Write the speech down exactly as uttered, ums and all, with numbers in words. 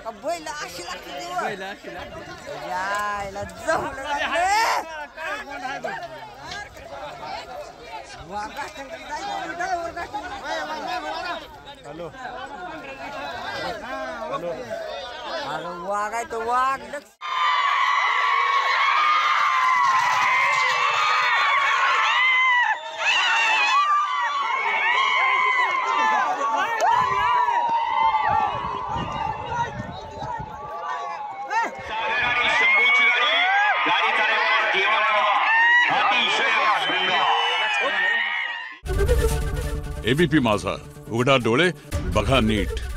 का बैल अशी लागते देवा. बैल अशी लागते. यायला जमलं लागले. वाघा शंकर जायचं ड्रायव्हर गाठी. हॅलो हॅलो अरे वाघ आहे तो वाघ. एबीपी माझा, उघडा डोळे बघा नीट.